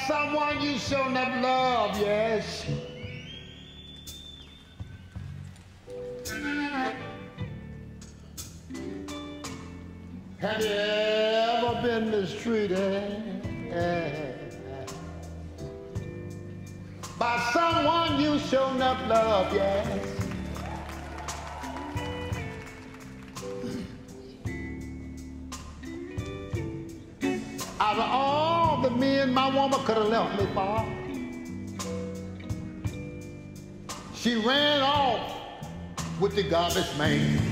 someone you shown up love, yes. Have you ever been mistreated by someone you shown up love, yes? Out of all the men my woman could have left me for, she ran off with the garbage man.